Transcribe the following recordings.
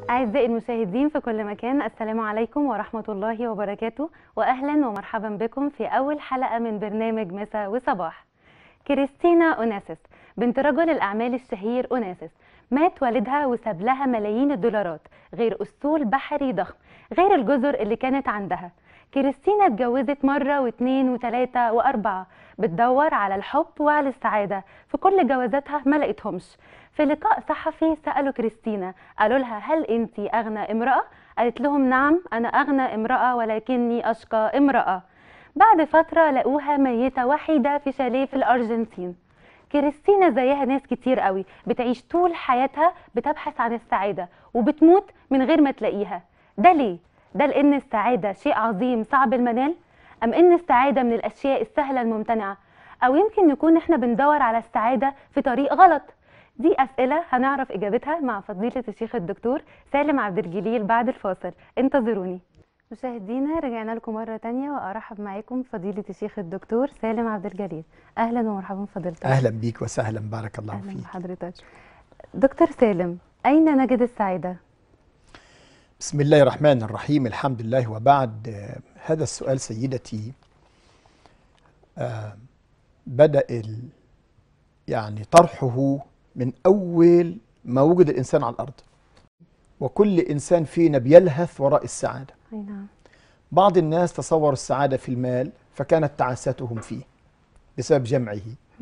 أعزائي المشاهدين في كل مكان، السلام عليكم ورحمة الله وبركاته، وأهلا ومرحبا بكم في أول حلقة من برنامج مساء وصباح. كريستينا أوناسيس بنت رجل الأعمال الشهير أوناسيس مات والدها وساب لها ملايين الدولارات، غير أسطول بحري ضخم، غير الجزر اللي كانت عندها. كريستينا اتجوزت مرة واثنين وثلاثة وأربعة، بتدور على الحب وعلى السعادة، في كل جوازاتها ما لقيتهمش. في لقاء صحفي سألوا كريستينا، قالوا لها هل انت أغنى امرأة؟ قالت لهم نعم، أنا أغنى امرأة ولكني أشقى امرأة. بعد فترة لقوها ميتة وحيدة في شاليه في الأرجنتين. كريستينا زيها ناس كتير قوي بتعيش طول حياتها بتبحث عن السعادة وبتموت من غير ما تلاقيها. ده ليه؟ ده لأن السعادة شيء عظيم صعب المنال؟ أم إن السعادة من الأشياء السهلة الممتنعة؟ أو يمكن نكون إحنا بندور على السعادة في طريق غلط؟ دي أسئلة هنعرف إجابتها مع فضيلة الشيخ الدكتور سالم عبد الجليل بعد الفاصل، انتظروني. مشاهدينا رجعنا لكم مرة تانية وأرحب معاكم فضيلة الشيخ الدكتور سالم عبد الجليل. أهلا ومرحبا فضيلتك. أهلا بيك وسهلا، بارك الله أهلا فيك. بحضرتك. دكتور سالم، أين نجد السعادة؟ بسم الله الرحمن الرحيم، الحمد لله وبعد. هذا السؤال سيدتي بدأ يعني طرحه من أول ما وجد الإنسان على الأرض، وكل إنسان فينا بيلهث وراء السعادة. أي نعم. بعض الناس تصوروا السعادة في المال فكانت تعاستهم فيه بسبب جمعه.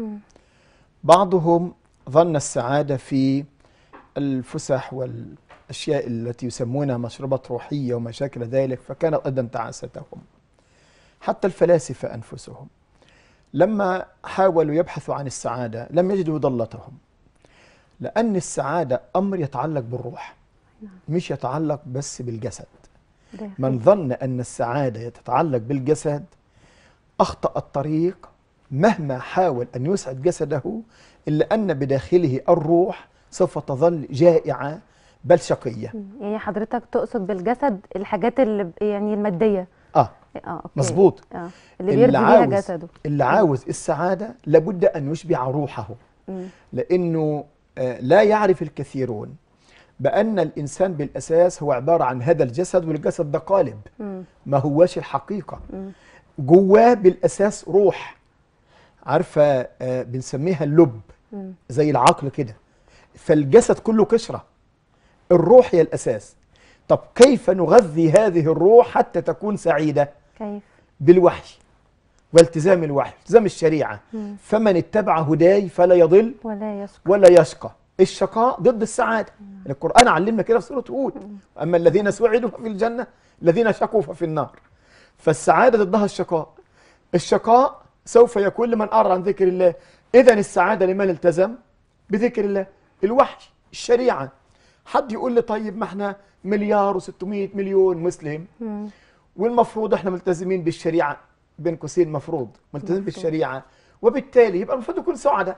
بعضهم ظن السعادة في الفسح والأشياء التي يسمونها مشروبات روحية وما شاكل ذلك، فكانت أيضا تعاستهم. حتى الفلاسفة أنفسهم لما حاولوا يبحثوا عن السعادة لم يجدوا ضلتهم، لأن السعادة أمر يتعلق بالروح، مش يتعلق بس بالجسد. من ظن أن السعادة تتعلق بالجسد أخطأ الطريق، مهما حاول أن يسعد جسده إلا أن بداخله الروح سوف تظل جائعة بل شقية. يعني حضرتك تقصد بالجسد الحاجات اللي يعني المادية؟ أوكي. مظبوط. اللي بيرضي بيها جسده. اللي عاوز السعادة لابد أن يشبع روحه. لأنه لا يعرف الكثيرون بأن الإنسان بالأساس هو عبارة عن هذا الجسد، والجسد ده قالب ما هواش الحقيقة. جواه بالأساس روح، عارفة بنسميها اللب، زي العقل كده. فالجسد كله قشرة، الروح هي الأساس. طب كيف نغذي هذه الروح حتى تكون سعيدة؟ كيف؟ بالوحي والتزام الوحي، التزام الشريعة. فمن اتبع هداي فلا يضل ولا يشقى. الشقاء ضد السعادة. القرآن علمنا كده في سورة هود، أما الذين سعدوا ففي الجنة، الذين شقوا ففي النار. فالسعادة ضدها الشقاء. الشقاء سوف يكون لمن أعرض عن ذكر الله. إذن السعادة لمن التزم بذكر الله، الوحي، الشريعة. حد يقول لي طيب ما احنا 1,600,000,000 مسلم والمفروض احنا ملتزمين بالشريعة، بين قوسين مفروض ملتزمين بالشريعة، وبالتالي يبقى المفروض يكون سعداء.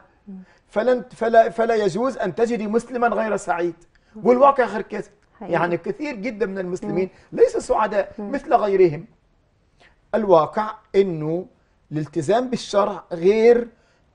فلا يجوز أن تجدي مسلما غير سعيد، والواقع غير كذا. يعني كثير جدا من المسلمين ليسوا سعداء مثل غيرهم. الواقع انه الالتزام بالشرع غير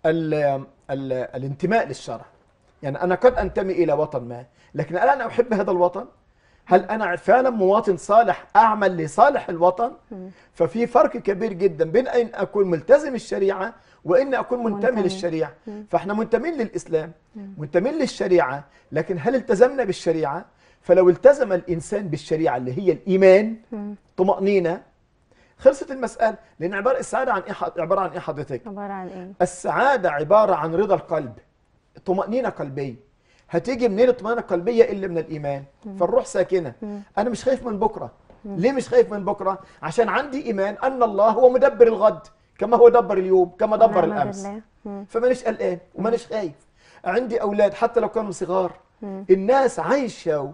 الانتماء للشرع. يعني انا قد انتمي الى وطن ما، لكن هل انا احب هذا الوطن؟ هل انا فعلا مواطن صالح اعمل لصالح الوطن؟ ففي فرق كبير جدا بين ان اكون ملتزم الشريعه وان اكون منتمي للشريعه. فاحنا منتمين للاسلام، منتمين للشريعه، لكن هل التزمنا بالشريعه؟ فلو التزم الانسان بالشريعه اللي هي الايمان، طمأنينه، خلصت المسألة. لأن السعادة عبارة عن إيه حضرتك؟ عبارة عن إيه؟ السعادة عبارة عن رضا القلب، طمأنينة قلبية. هتيجي منين الطمأنينة القلبية إلا من الإيمان؟ فالروح ساكنة. أنا مش خايف من بكرة. ليه مش خايف من بكرة؟ عشان عندي إيمان أن الله هو مدبر الغد كما هو دبر اليوم، كما دبر الأمس. فمانيش قلقان ومانيش خايف. عندي أولاد حتى لو كانوا صغار. الناس عايشة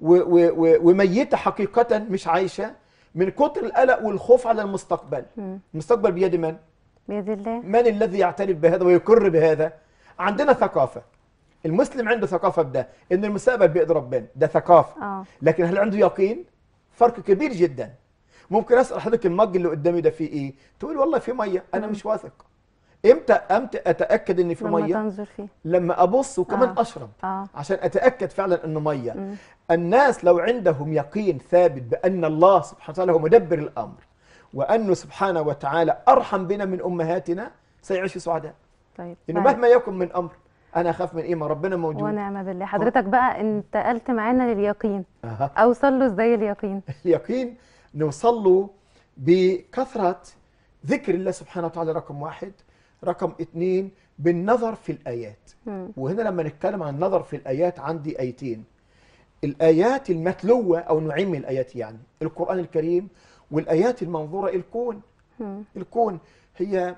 وميتة حقيقة، مش عايشة من كتر القلق والخوف على المستقبل. المستقبل بيد من؟ بيد الله. من الذي يعترف بهذا ويقر بهذا؟ عندنا ثقافة. المسلم عنده ثقافة بده، ان المستقبل بيد ربنا، ده ثقافة. لكن هل عنده يقين؟ فرق كبير جدا. ممكن اسال حضرتك المج اللي قدامي ده فيه ايه؟ تقول والله فيه ميه، انا مش واثق. امتى اتاكد ان في لما ميه؟ تنظر فيه. لما ابص وكمان اشرب عشان اتاكد فعلا انه ميه. الناس لو عندهم يقين ثابت بان الله سبحانه وتعالى هو مدبر الامر وانه سبحانه وتعالى ارحم بنا من امهاتنا سيعيشوا سعداء. طيب انه مهما يكن من امر انا اخاف من ايه؟ ما ربنا موجود. ونعم بالله. حضرتك بقى انتقلت معانا لليقين. اوصل له ازاي اليقين؟ اليقين نوصل له بكثره ذكر الله سبحانه وتعالى رقم 1، رقم 2 بالنظر في الآيات. وهنا لما نتكلم عن النظر في الآيات عندي آيتين، الآيات المتلوة أو نوعين من الآيات، يعني القرآن الكريم، والآيات المنظورة الكون. الكون هي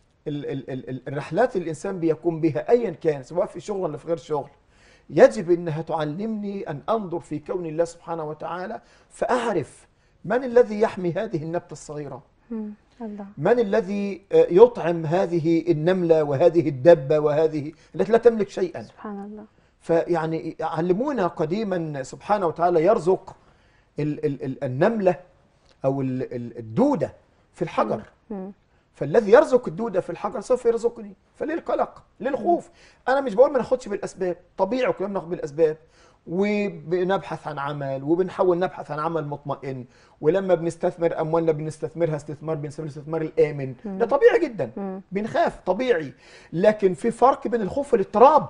الرحلات اللي الإنسان بيقوم بها أيا كان سواء في شغل ولا في غير شغل، يجب أنها تعلمني أن أنظر في كون الله سبحانه وتعالى فأعرف من الذي يحمي هذه النبتة الصغيرة، الله. من الذي يطعم هذه النملة وهذه الدبة وهذه التي لا تملك شيئا. سبحان الله. فيعني علمونا قديما سبحانه وتعالى يرزق النملة أو الدودة في الحجر. فالذي يرزق الدودة في الحجر سوف يرزقني. فليه القلق؟ ليه الخوف؟ أنا مش بقول ما ناخدش بالأسباب، طبيعي كلنا بناخد بالأسباب وبنبحث عن عمل وبنحاول نبحث عن عمل مطمئن، ولما بنستثمر اموالنا بنستثمرها بنسميه الاستثمار الامن. ده طبيعي جدا. بنخاف طبيعي، لكن في فرق بين الخوف والاضطراب.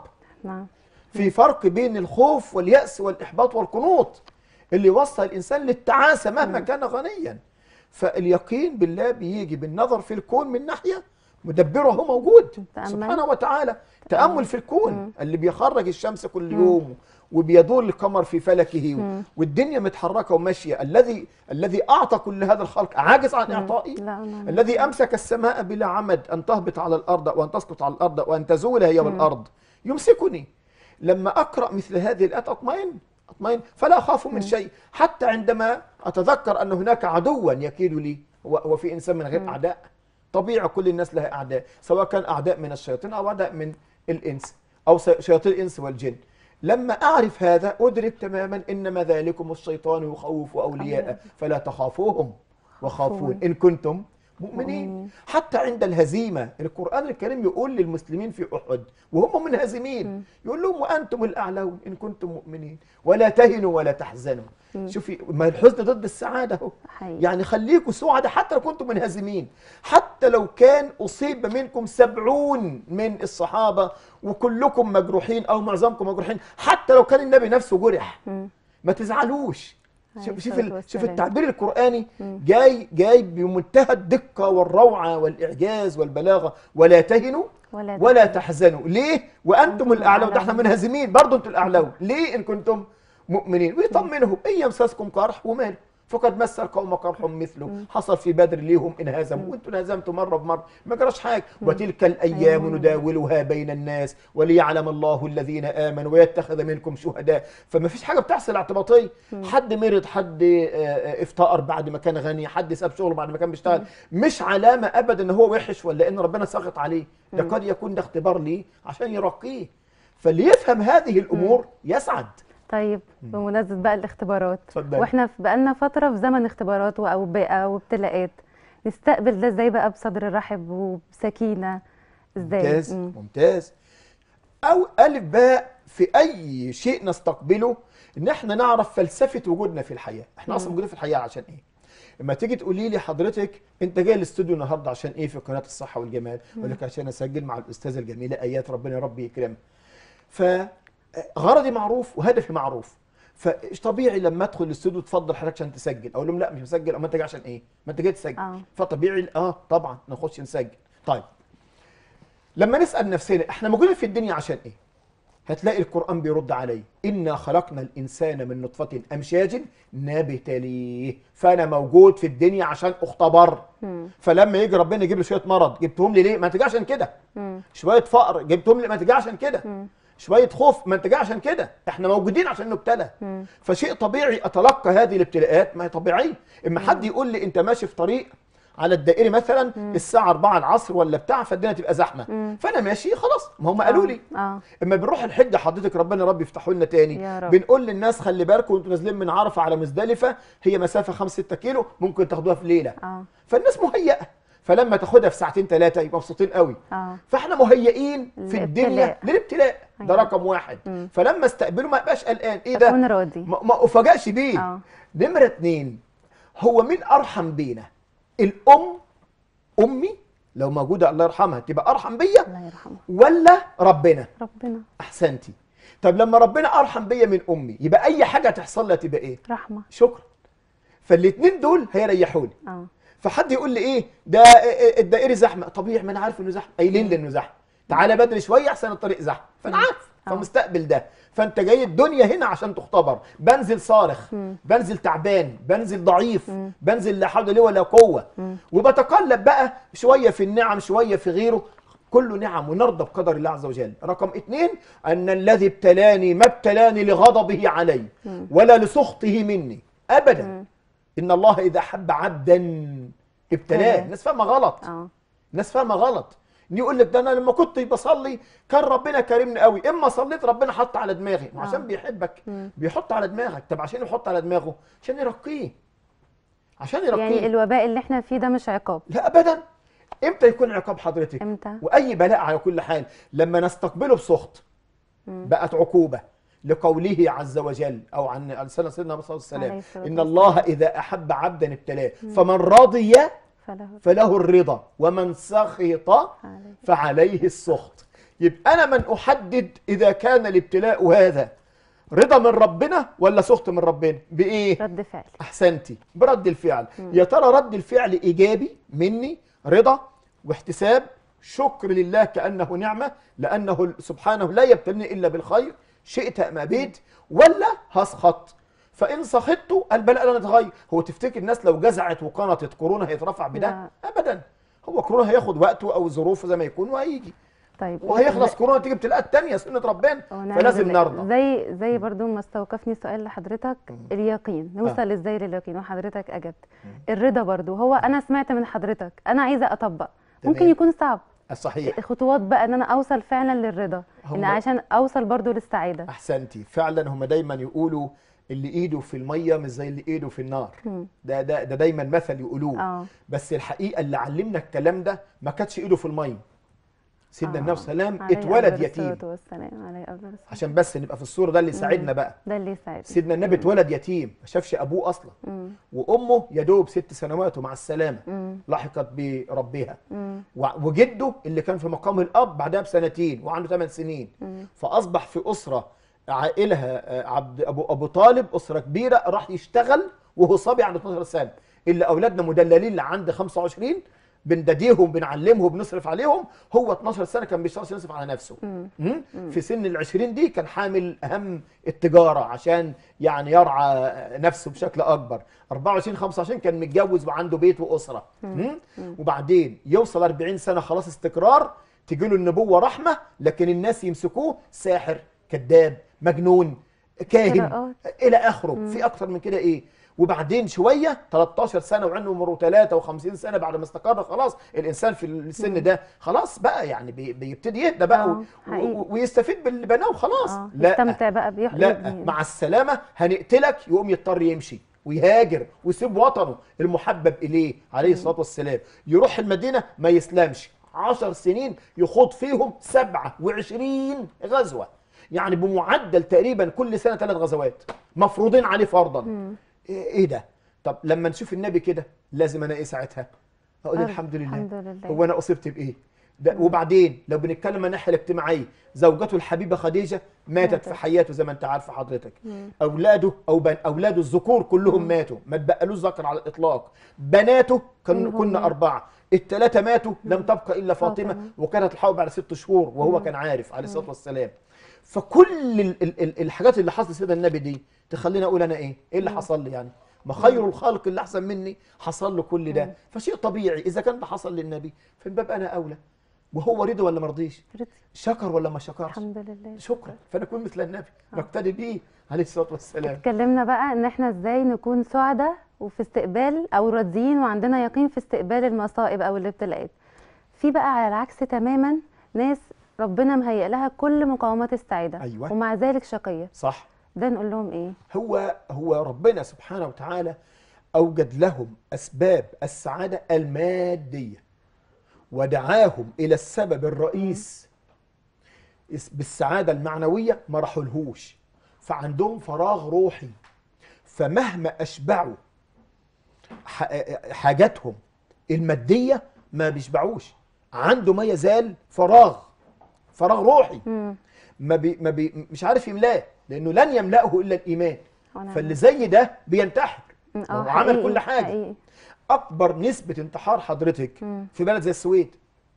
في فرق بين الخوف واليأس والإحباط والقنوط اللي يوصل الإنسان للتعاسة مهما كان غنيا. فاليقين بالله بيجي بالنظر في الكون من ناحية، مدبره هو موجود سبحانه وتعالى. تأمل في الكون اللي بيخرج الشمس كل يوم وبيدور القمر في فلكه والدنيا متحركة وماشية. الذي أعطى كل هذا الخلق عاجز عن إعطائه. الذي أمسك السماء بلا عمد أن تهبط على الأرض وأن تسقط على الأرض وأن تزول هي والأرض يمسكني. لما أقرأ مثل هذه الآيات أطمئن فلا أخاف من شيء، حتى عندما أتذكر أن هناك عدوا يكيد لي. وفي إنسان من غير أعداء؟ طبيعي كل الناس لها أعداء، سواء كان أعداء من الشياطين أو أعداء من الإنس أو شياطين الإنس والجن. لما أعرف هذا أدرك تماما إنما ذلكم الشيطان يخوف أولياءه فلا تخافوهم وخافون إن كنتم مؤمنين. حتى عند الهزيمة القرآن الكريم يقول للمسلمين في أحد وهم منهزمين، يقول لهم وأنتم الأعلون إن كنتم مؤمنين ولا تهنوا ولا تحزنوا. شوفي، ما الحزن ضد السعادة اهو. يعني خليكم سعداء حتى لو كنتم منهزمين، حتى لو كان أصيب منكم 70 من الصحابة وكلكم مجروحين أو معظمكم مجروحين، حتى لو كان النبي نفسه جرح ما تزعلوش. شوف التعبير القرآني جاي بمنتهى الدقة والروعة والإعجاز والبلاغة. ولا تهنوا ولا تحزنوا. ليه؟ وأنتم الأعلون. ده احنا منهزمين برضه انتم الأعلون. ليه؟ إن كنتم مؤمنين. ويطمنهم إن يمسسكم قرح وماله فقد مس القوم قرح مثله، حصل في بدر ليهم انهزموا وانتم انهزمتوا مره بمره، ما جراش حاجه. وتلك الايام نداولها بين الناس وليعلم الله الذين امنوا ويتخذ منكم شهداء. فما فيش حاجه بتحصل اعتباطيه. حد مرض، حد افتقر بعد ما كان غني، حد ساب شغله بعد ما كان بيشتغل، مش علامه ابدا ان هو وحش ولا ان ربنا ساخط عليه. ده قد يكون ده اختبار ليه عشان يرقيه. فاللي يفهم هذه الامور يسعد. طيب بمناسبة بقى الاختبارات، صدق. واحنا بقالنا فترة في زمن اختبارات او ابتلاءات، نستقبل ده ازاي بقى بصدر رحب وبسكينة؟ ازاي؟ ممتاز. او الف باء في اي شيء نستقبله ان احنا نعرف فلسفة وجودنا في الحياة. احنا اصلا موجودين في الحياة عشان ايه؟ لما تيجي تقولي لي حضرتك انت جاي الاستوديو النهارده عشان ايه في قناة الصحة والجمال؟ اقول لك عشان اسجل مع الاستاذة الجميلة ايات ربنا يا رب يكرمها. غرضي معروف وهدفي معروف. فايش طبيعي لما ادخل الاستوديو تفضل حضرتك عشان تسجل، اقول لهم لا مش مسجل. اما انت جاي عشان ايه؟ ما انت جاي تسجل. فطبيعي طبعا نخش نسجل. طيب لما نسال نفسنا احنا موجودين في الدنيا عشان ايه؟ هتلاقي القران بيرد عليه: انا خلقنا الانسان من نطفه امشاج نبتليه. فانا موجود في الدنيا عشان اختبر. فلما يجي ربنا يجيب لي شويه مرض، جبتهم لي ليه؟ ما انت جاي عشان كده. شويه فقر جبتهم لي، ما انت جاي عشان كده. شويه خوف، ما انت جاي عشان كده. احنا موجودين عشان نبتلى. فشيء طبيعي اتلقى هذه الابتلاءات، ما هي طبيعيه. اما حد يقول لي انت ماشي في طريق على الدائري مثلا الساعه 4 العصر ولا بتاع فالدنيا تبقى زحمه، فانا ماشي خلاص، ما هم قالوا لي. اما بنروح الحج حضرتك ربنا رب يفتحوا لنا تاني، بنقول للناس خلي بالكم وانتوا نازلين من عرفه على مزدلفه هي مسافه 5-6 كيلو ممكن تاخدوها في ليله. فالناس مهيئه. فلما تاخدها في ساعتين 3 يبقى مبسوطين قوي. فاحنا مهيئين في الدنيا للابتلاء، ده رقم واحد. فلما استقبله ما يبقاش قلقان، ايه ده؟ اكون راضي، ما افاجئش بيه. نمره 2، هو مين ارحم بينا؟ الام، امي لو موجوده الله يرحمها تبقى ارحم بيا، الله يرحمها، ولا ربنا؟ ربنا. احسنتي. طب لما ربنا ارحم بيا من امي، يبقى اي حاجه تحصل لها تبقى ايه؟ رحمه. شكرا. فالاثنين دول هيريحوني. فحد يقول لي ايه ده الدائري زحمه، طبيعي ما انا عارف انه زحمه، قايلين لي انه زحمه، تعالى بدري شويه احسن الطريق زحمه، فانا عارف، فمستقبل ده. فانت جاي الدنيا هنا عشان تختبر. بنزل صارخ، بنزل تعبان، بنزل ضعيف، بنزل لا حول لي ولا قوه، وبتقلب بقى شويه في النعم شويه في غيره، كله نعم، ونرضى بقدر الله عز وجل. رقم 2، أن الذي ابتلاني ما ابتلاني لغضبه علي ولا لسخطه مني أبدا. إن الله إذا أحب عبدا ابتلاه. الناس فاهمة غلط. الناس فاهمة غلط. يقول لك ده أنا لما كنت بصلي كان ربنا كرمني قوي، إما صليت ربنا حط على دماغي، عشان بيحبك بيحط على دماغك. طب عشان يحط على دماغه عشان يرقيه، عشان يرقيه. يعني الوباء اللي احنا فيه ده مش عقاب؟ لا أبدا. امتى يكون عقاب حضرتك؟ امتى؟ واي بلاء على كل حال لما نستقبله بسخط بقت عقوبه، لقوله عز وجل او عن لسان سيدنا محمد صلى الله عليه وسلم: ان الله اذا احب عبدا ابتلاه، فمن رضي فله الرضا ومن سخط فعليه السخط. يبقى انا من احدد اذا كان الابتلاء هذا رضا من ربنا ولا سخط من ربنا؟ بايه؟ رد فعل. احسنتي، برد الفعل. يا ترى رد الفعل ايجابي مني، رضا واحتساب، شكر لله كأنه نعمة، لأنه سبحانه لا يبتلني إلا بالخير شئت أم أبيت، ولا هسخط؟ فإن سخطت البلاء لن يتغير. هو تفتكر الناس لو جزعت وقنطت كورونا هيترفع بده؟ أبدا. هو كورونا هياخد وقته أو ظروفه زي ما يكون وهيجي. طيب وهيخلص كورونا تيجي ابتلاءات تانية، سنة ربنا، فلازم نرضى. زي برضو ما استوقفني سؤال لحضرتك، اليقين نوصل ازاي لليقين؟ وحضرتك اجبت. الرضا برضو هو انا سمعت من حضرتك، انا عايزه اطبق، ممكن يكون صعب. صحيح. خطوات بقى ان انا اوصل فعلا للرضا، ان عشان اوصل برضو للسعاده. احسنتي. فعلا هم دايما يقولوا اللي ايده في الميه مش زي اللي ايده في النار. ده دايما مثل يقولوه. بس الحقيقه اللي علمنا الكلام ده ما كانتش ايده في الميه. سيدنا النبي صلى الله عليه وسلم اتولد يتيم، عشان بس نبقى في الصوره، ده اللي يساعدنا بقى. ده اللي يساعدنا. سيدنا النبي اتولد يتيم، ما شافش ابوه اصلا، وامه يا دوب 6 سنوات ومع السلامه لحقت بربها، وجده اللي كان في مقام الاب بعدها ب2 وعنده 8 سنين، فاصبح في اسره عائلها عبد ابو طالب، اسره كبيره، راح يشتغل وهو صبي عنده 12 سنه. اللي اولادنا مدللين اللي عند 25 بنداديهم بنعلمهم بنصرف عليهم، هو 12 سنه كان بيشتغل عشان يصرف على نفسه. في سن ال20 دي كان حامل هم التجاره عشان يعني يرعى نفسه بشكل اكبر. 24 25 كان متجوز وعنده بيت واسره. وبعدين يوصل 40 سنه خلاص استقرار، تجي له النبوه رحمه، لكن الناس يمسكوه ساحر، كذاب، مجنون، كاهن، الى اخره. في اكتر من كده ايه؟ وبعدين شويه 13 سنه وعنده 53 سنه بعد ما استقر خلاص الانسان في السن ده خلاص بقى يعني بيبتدي يهدى بقى ويستفيد باللي بناه وخلاص. لا يستمتع بقى لا، مع السلامه هنقتلك، يقوم يضطر يمشي ويهاجر ويسيب وطنه المحبب اليه عليه الصلاه والسلام، يروح المدينه ما يسلمش 10 سنين يخوض فيهم 27 غزوه، يعني بمعدل تقريبا كل سنه 3 غزوات مفروضين عليه فرضا. ايه ده؟ طب لما نشوف النبي كده لازم انا ايه ساعتها؟ اقول الحمد لله. الحمد لله. هو انا اصبت بايه؟ ده وبعدين لو بنتكلم عن الناحيه الاجتماعيه، زوجته الحبيبه خديجه ماتت في حياته زي ما انت عارفه حضرتك. اولاده اولاده الذكور كلهم ماتوا، ما تبقالوش ذكر على الاطلاق. بناته كنا 4، ال3 ماتوا، لم تبقى الا فاطمه، وكانت الحرب على 6 شهور وهو كان عارف عليه الصلاه والسلام. فكل الحاجات اللي حصلت سيدنا النبي دي تخليني اقول انا ايه اللي حصل لي؟ يعني ما خير الخلق اللي احسن مني حصل له كل ده، فشيء طبيعي اذا كان ده حصل للنبي فمن باب انا اولى. وهو رضي ولا ما رضيش؟ شكر ولا ما شكرش؟ الحمد لله شكرا. فنكون مثل النبي نقتدي بيه عليه الصلاه والسلام. اتكلمنا بقى ان احنا ازاي نكون سعداء وفي استقبال او راضيين وعندنا يقين في استقبال المصائب او الابتلاءات. في بقى على العكس تماما ناس ربنا مهيئ لها كل مقومات السعاده، أيوة. ومع ذلك شقيه. صح. ده نقول لهم ايه؟ هو ربنا سبحانه وتعالى اوجد لهم اسباب السعاده الماديه، ودعاهم إلى السبب الرئيس بالسعادة المعنوية ما راحولهوش، فعندهم فراغ روحي، فمهما أشبعوا حاجاتهم المادية ما بيشبعوش، عنده ما يزال فراغ روحي مش عارف يملاه، لأنه لن يملأه إلا الإيمان. فاللي زي ده بينتحر، هو عمل كل حاجة. حقيقي. أكبر نسبة انتحار حضرتك في بلد زي السويد،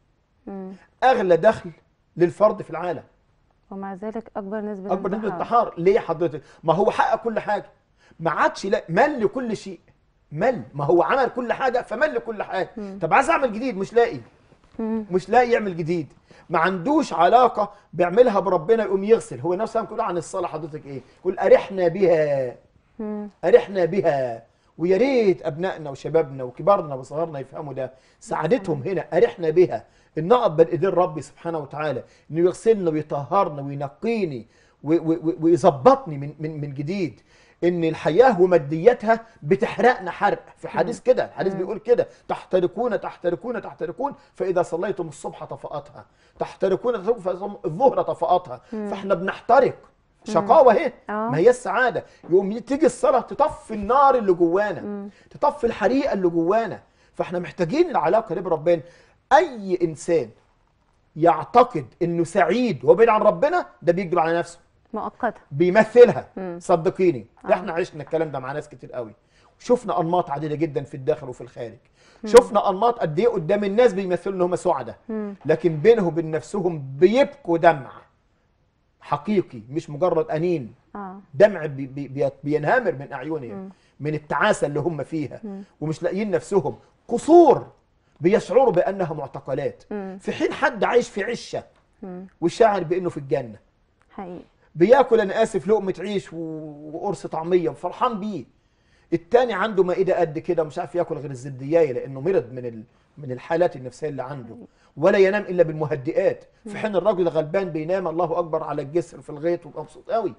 أغلى دخل للفرد في العالم، ومع ذلك أكبر نسبة انتحار. ليه حضرتك؟ ما هو حقق كل حاجة، ما عادش مل لكل شيء، ما هو عمل كل حاجة فمل لكل حاجة. طب عايز أعمل جديد مش لاقي يعمل جديد، ما عندوش علاقة بيعملها بربنا، يقوم يغسل. هو نفسه بيقول عن الصلاة حضرتك إيه؟ يقول أرحنا بها، أرحنا بها. ويا ريت أبنائنا وشبابنا وكبارنا وصغارنا يفهموا ده، سعادتهم هنا أرحنا بها، إن نقف بين إيدين ربي سبحانه وتعالى، إنه يغسلنا ويطهرنا وينقيني ويظبطني من جديد. إن الحياة ومادياتها بتحرقنا حرق. في حديث كده، الحديث بيقول كده: تحترقون فإذا صليتم الصبح طفأتها، تحترقون الظهر طفأتها. فإحنا بنحترق، شقاوة اهي، ما هي السعادة. يقوم تيجي الصلاة تطفي النار اللي جوانا، تطفي الحريقة اللي جوانا. فإحنا محتاجين العلاقة دي بربنا. أي إنسان يعتقد إنه سعيد وبعيد عن ربنا، ده بيكذب على نفسه، مؤقتة بيمثلها. صدقيني، احنا عشنا الكلام ده مع ناس كتير قوي، شفنا انماط عديده جدا في الداخل وفي الخارج. شفنا انماط قد ايه قدام الناس بيمثلوا ان هم سعداء، لكن بينهم وبين نفسهم بيبكوا دمع حقيقي، مش مجرد انين. دمع بينهمر من اعينهم من التعاسه اللي هم فيها، ومش لاقيين نفسهم. قصور بيشعروا بانها معتقلات، في حين حد عايش في عشه وشاعر بانه في الجنه حقيقي. بياكل، انا اسف، لقمه عيش وقرص طعميه وفرحان بيه. التاني عنده مائده قد كده مش عارف ياكل غير الزبديايه، لانه مرض من الحالات النفسيه اللي عنده، ولا ينام الا بالمهدئات. في حين الراجل غلبان بينام الله اكبر على الجسر في الغيط ويبقى مبسوط قوي.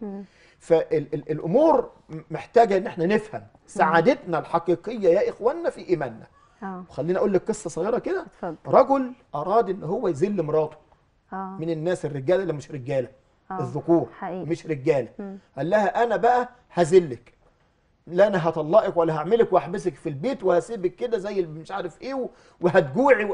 فالامور محتاجه ان احنا نفهم سعادتنا الحقيقيه يا اخواننا في ايماننا. وخليني اقول لك قصه صغيره كده. رجل اراد ان هو يذل مراته من الناس الرجاله اللي مش رجاله، الذكور مش رجاله. قال لها: انا بقى هذلك، لا انا هطلقك ولا هعملك واحبسك في البيت وهسيبك كده زي مش عارف ايه وهتجوعي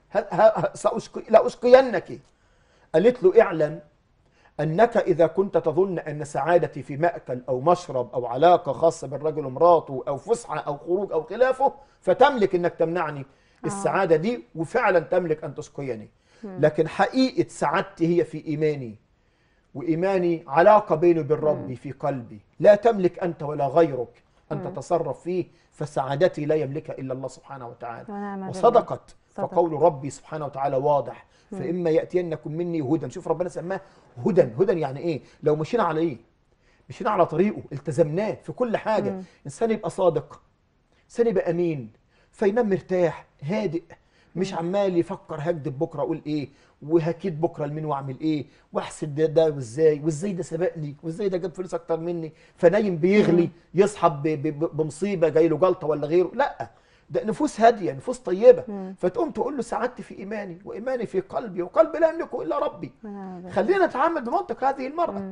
لا اسقينك. قالت له: اعلم انك اذا كنت تظن ان سعادتي في ماكل او مشرب او علاقه خاصه بالرجل ومراته او فسحه او خروج او خلافه، فتملك انك تمنعني السعاده دي، وفعلا تملك ان تسقيني. لكن حقيقه سعادتي هي في ايماني، وإيماني علاقة بيني وبين ربي في قلبي، لا تملك أنت ولا غيرك أن تتصرف فيه، فسعادتي لا يملكها إلا الله سبحانه وتعالى. وصدقت، فقول ربي سبحانه وتعالى واضح: فإما يأتينكم مني هدى. شوف ربنا سماه هدى. هدى يعني إيه؟ لو مشينا على إيه؟ مشينا على طريقه، التزمناه في كل حاجة. إنسان يبقى صادق، إنسان يبقى أمين، فينام مرتاح هادئ، مش عمال يفكر هكدب بكره اقول ايه، وهكيد بكره لمين واعمل ايه، واحسد ده وازاي ده سبقني، وازاي ده جاب فلوس اكتر مني، فنايم بيغلي يصحى بمصيبه جاي له جلطه ولا غيره. لا، ده نفوس هاديه، نفوس طيبه. فتقوم تقول له: سعادتي في ايماني، وايماني في قلبي، وقلبي لا يملكه الا ربي. خلينا نتعامل بمنطق هذه المرأة.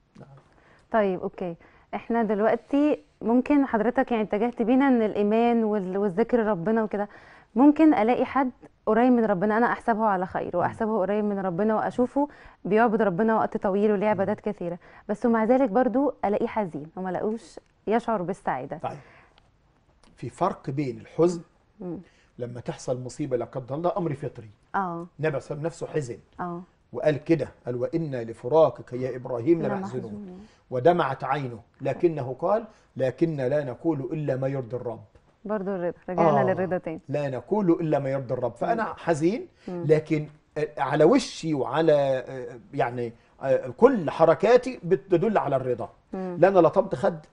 طيب اوكي، احنا دلوقتي ممكن حضرتك يعني اتجهت بينا ان الايمان والذكر ربنا وكده، ممكن الاقي حد قريب من ربنا، انا احسبه على خير واحسبه قريب من ربنا واشوفه بيعبد ربنا وقت طويل وليه عبادات كثيره، بس ومع ذلك برضو الاقيه حزين وما الاقوش يشعر بالسعاده. طيب، في فرق بين الحزن لما تحصل مصيبه لا قدر الله، امر فطري. النبي صلى الله عليه نفسه حزن وقال كده، قال: وإنا لفراقك يا إبراهيم لمحزونون، ودمعت عينه، لكنه قال: لكن لا نقول إلا ما يرضي الرب. برضو الرضا، رجعنا للرضا تاني. لا نقول إلا ما يرضي الرب. فأنا حزين، لكن على وشي وعلى يعني كل حركاتي بتدل على الرضا. لا أنا لطمت خد،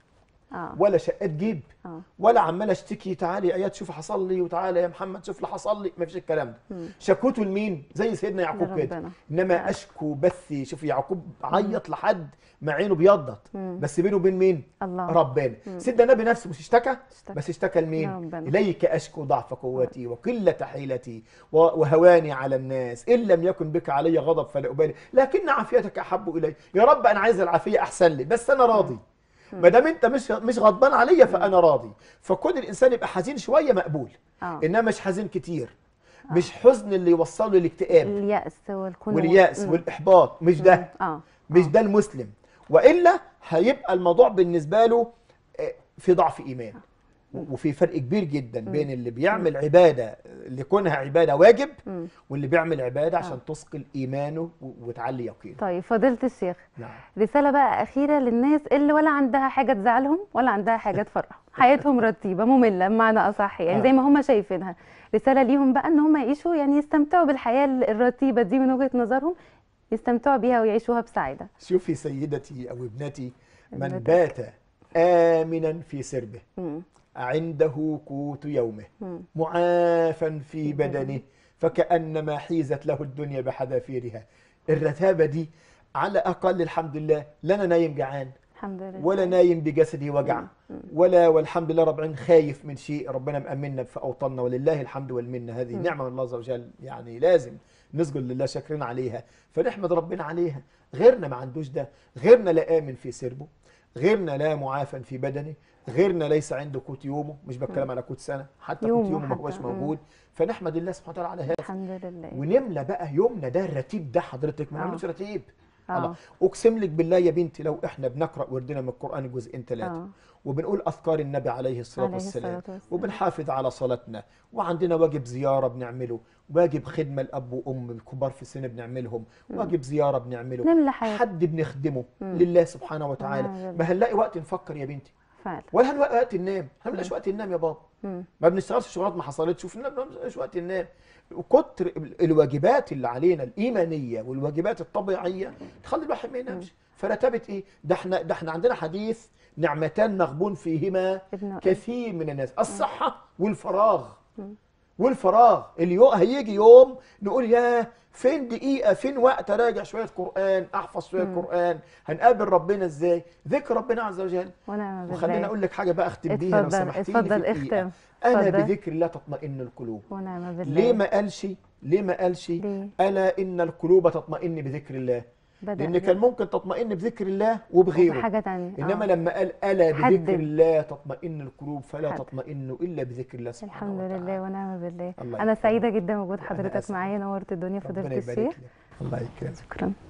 ولا شقات جيب ولا عمال اشتكي تعالي يا اياد شوف حصل لي وتعالى يا محمد شوف اللي حصل لي، ما فيش الكلام ده. شكوته لمين؟ زي سيدنا يعقوب كده، انما اشكو بثي. شوف يعقوب عيط لحد ما عينه بيضت، بس بينه وبين مين؟ الله ربنا. سيدنا النبي نفسه مش اشتكى، بس اشتكى لمين؟ اليك اشكو ضعف قوتي وقله حيلتي وهواني على الناس، ان لم يكن بك علي غضب فلا ابالي لكن عافيتك احب الي. يا رب انا عايز العافيه احسن لي، بس انا راضي ما دام انت مش غضبان عليا فانا راضي. فكون الانسان يبقى حزين شويه مقبول، انما مش حزين كتير. مش حزن اللي يوصله للاكتئاب، اليأس واليأس والاحباط، مش ده. مش ده المسلم، والا هيبقى الموضوع بالنسبه له في ضعف ايمان. وفي فرق كبير جدا بين اللي بيعمل عباده لكونها عباده واجب، واللي بيعمل عباده عشان تثقل ايمانه وتعلي يقينه. طيب فضيلة الشيخ، رساله بقى اخيره للناس اللي ولا عندها حاجه تزعلهم ولا عندها حاجه تفرحهم، حياتهم رتيبه ممله بمعنى اصح، يعني زي ما هم شايفينها. رساله ليهم بقى ان هم يعيشوا، يعني يستمتعوا بالحياه الرتيبه دي من وجهه نظرهم، يستمتعوا بيها ويعيشوها بسعاده. شوفي سيدتي او ابنتي، من بات آمنا في سربه عنده قوت يومه معافا في بدنه فكأنما حيزت له الدنيا بحذافيرها. الرتابة دي على أقل الحمد لله، لا أنا نايم جعان الحمد لله، ولا نايم بجسدي وجع، ولا والحمد لله رب العالمين خايف من شيء. ربنا مأمنا في أوطاننا ولله الحمد والمنة. هذه نعمة من الله عز وجل، يعني لازم نسجد لله شاكرين عليها، فنحمد ربنا عليها. غيرنا ما عندوش ده، غيرنا لا آمن في سربه، غيرنا لا معافى في بدنه، غيرنا ليس عنده قوت يومه. مش بتكلم على قوت سنه، حتى قوت يومه ما هوش موجود. فنحمد الله سبحانه وتعالى على هذا الحمد لله. ونملى بقى يومنا ده الرتيب ده. حضرتك ما عندوش رتيب. الله اقسم لك بالله يا بنتي، لو احنا بنقرا وردنا من القران الجزئين 3 وبنقول اذكار النبي عليه الصلاه والسلام وبنحافظ على صلاتنا، وعندنا واجب زياره بنعمله، واجب خدمه الاب وام الكبار في السن بنعملهم، واجب زياره بنعمله، حد بنخدمه لله سبحانه وتعالى. ما هنلاقي وقت نفكر يا بنتي فعلا، ولا هنلاقي وقت ننام. ما بنلاقيش وقت ننام يا بابا، ما بنشتغلش شغلات ما حصلتش، وفي النوم ما بنلاقيش وقت ننام. وكتر الواجبات اللي علينا الايمانيه والواجبات الطبيعيه تخلي الواحد ما ينامش. فرتبه ايه؟ ده احنا عندنا حديث نعمتان مغبون فيهما كثير من الناس، الصحه والفراغ. والفراغ اليوم هيجي يوم نقول يا فين دقيقة، فين وقت اراجع شوية قرآن، احفظ شوية قرآن، هنقابل ربنا ازاي؟ ذكر ربنا عز وجل. وخليني اقول لك حاجة بقى اختم بيها لو سمحتيلي. اتفضل اختم. انا بذكر الله تطمئن القلوب. ونعم بالله. ليه ما قالش الا ان القلوب تطمئن بذكر الله؟ لان كان ممكن تطمئن بذكر الله وبغيره وبحاجة تانية. انما لما قال الا بذكر الله تطمئن القلوب فلا تطمئن الا بذكر الله سبحانه وتعالى. الحمد لله ونعم بالله. انا سعيدة جدا بوجود حضرتك معايا، نورت الدنيا فضيلة الشيخ. الله يكرمك. شكرا.